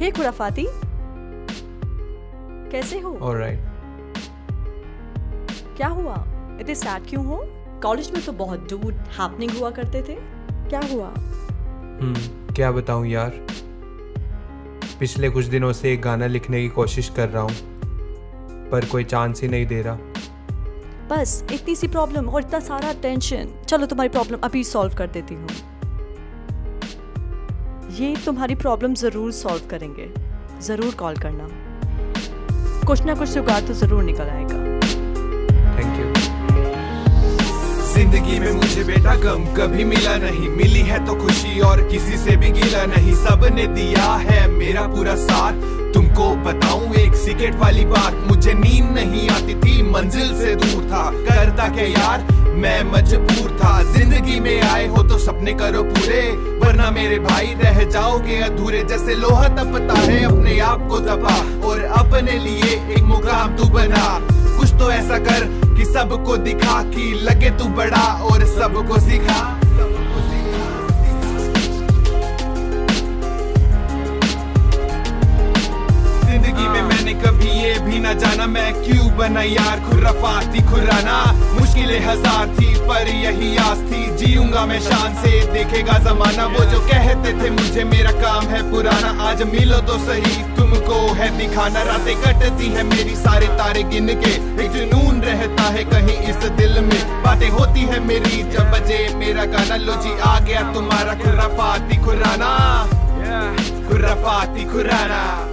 हे खुराफाती, कैसे हो? ऑलराइट। क्या हुआ? इतने सैड क्यों हो? कॉलेज में तो बहुत दूर हैपनिंग हुआ करते थे, क्या हुआ? क्या बताऊं यार, पिछले कुछ दिनों से एक गाना लिखने की कोशिश कर रहा हूँ, पर कोई चांस ही नहीं दे रहा। बस इतनी सी प्रॉब्लम और इतना सारा टेंशन। चलो तुम्हारी प्रॉब्लम अभी सॉल्व कर देती हूँ। ये तुम्हारी प्रॉब्लम ज़रूर सॉल्व करेंगे, ज़रूर कॉल करना, कुछ ना कुछ जुगाड़ तो ज़रूर निकल आएगा। Thank you. जिंदगी में मुझे बेटा गम कभी मिला नहीं, मिली है तो खुशी और किसी से भी गिला नहीं। सबने दिया है मेरा पूरा साथ, तुमको बताऊं एक सीक्रेट वाली बात, मुझे नींद नहीं आती थी, मंजिल से दूर था, करता क्या यार मैं मजबूर था। जिंदगी में आए हो तो सपने करो पूरे, वरना मेरे भाई रह जाओगे अधूरे। जैसे लोहा तपता है अपने आप को दबा, और अपने लिए एक मुकाम तू बना। कुछ तो ऐसा कर कि सबको दिखा कि लगे तू बड़ा और सबको सिखा। जिंदगी में मैंने कभी ये भी ना जाना मैं क्यों बना यार खुराफाती खुराना। मुश्किलें हजार थी पर यही आस थी, जीऊंगा मैं शान से देखेगा जमाना। वो जो कहते थे मुझे मेरा काम है पुराना, आज मिलो तो सही तुमको है दिखाना। रातें कटती है मेरी सारे तारे गिन के, एक जुनून रहता है कहीं इस दिल में। बातें होती है मेरी जब बजे मेरा गाना, लो जी आ गया तुम्हारा खुराफाती खुराना, खुराफाती खुराना।